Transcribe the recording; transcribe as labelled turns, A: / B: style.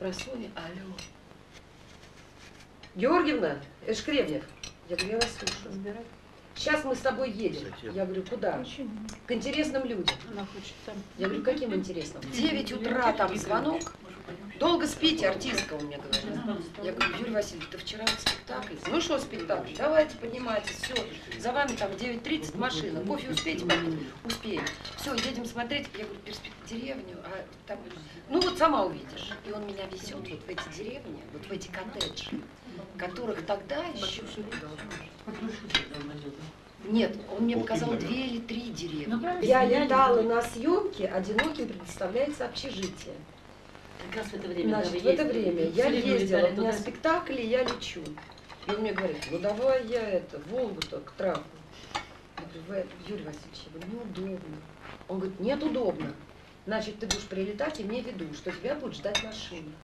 A: просоне, алло.
B: Георгиевна, Эшкребнев. Я говорю, я вас слушаю. Сейчас мы с тобой едем. Я говорю, куда?
C: Почему?
B: К интересным людям.
C: Она хочет там.
B: Я говорю, каким интересным? В 9 утра там звонок. Долго спите, артистка, он мне говорит. Я говорю, Юрий Васильевич, ты вчера спектакль? Ну что спектакль? Давайте, поднимайтесь, все. За вами там в 9:30 машина. Кофе успеете попить? Успеем. Все, едем смотреть. Я говорю, деревню, а там... Ну вот сама увидишь. И он меня везет вот в эти деревни, вот в эти коттеджи, которых тогда еще... Нет, он мне показал 2 или 3 деревни. Я летала на съемки, одиноким предоставляется общежитие.
A: Как раз в это время.
B: Значит, в это время я ездила, у меня спектакли, я лечу. И он мне говорит, ну давай я это, Волгу-то к траку. Я говорю, Юрий Васильевич, я говорю, неудобно. Он говорит, нет, удобно. Значит, ты будешь прилетать, имей в виду, что тебя будет ждать машина.